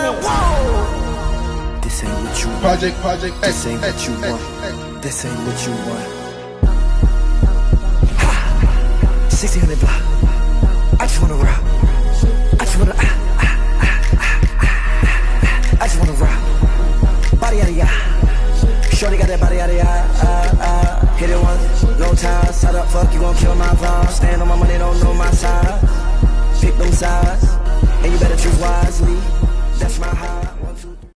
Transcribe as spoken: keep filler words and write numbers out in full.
This ain't what you want. Project, project, This ain't what you want. This ain't what you want. Ha! sixteen hundred block. I just wanna ride.